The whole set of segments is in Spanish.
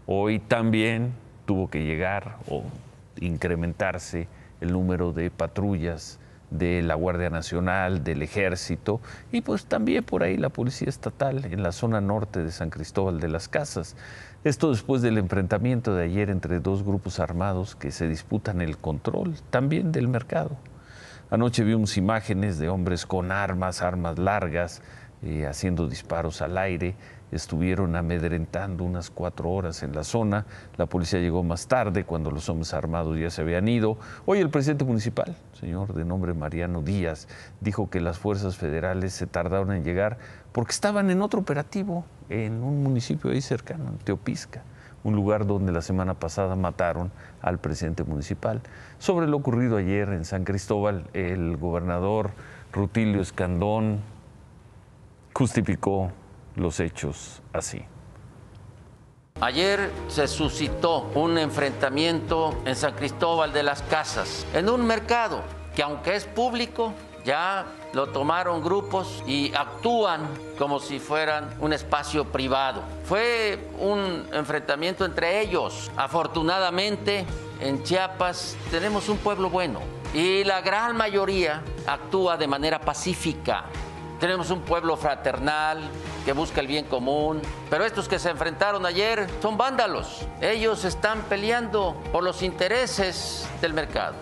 Hoy también tuvo que llegar o incrementarse el número de patrullas de la Guardia Nacional, del Ejército y pues también por ahí la Policía Estatal en la zona norte de San Cristóbal de las Casas. Esto después del enfrentamiento de ayer entre dos grupos armados que se disputan el control también del mercado. Anoche vimos imágenes de hombres con armas largas, haciendo disparos al aire. Estuvieron amedrentando unas 4 horas en la zona. La policía llegó más tarde, cuando los hombres armados ya se habían ido. Hoy el presidente municipal, señor de nombre Mariano Díaz, dijo que las fuerzas federales se tardaron en llegar porque estaban en otro operativo en un municipio ahí cercano, en Teopisca, un lugar donde la semana pasada mataron al presidente municipal. Sobre lo ocurrido ayer en San Cristóbal, el gobernador Rutilio Escandón justificó los hechos así. Ayer se suscitó un enfrentamiento en San Cristóbal de las Casas, en un mercado que, aunque es público, ya lo tomaron grupos y actúan como si fueran un espacio privado. Fue un enfrentamiento entre ellos. Afortunadamente, en Chiapas tenemos un pueblo bueno y la gran mayoría actúa de manera pacífica. Tenemos un pueblo fraternal que busca el bien común, pero estos que se enfrentaron ayer son vándalos. Ellos están peleando por los intereses del mercado.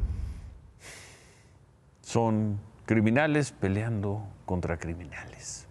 Son criminales peleando contra criminales.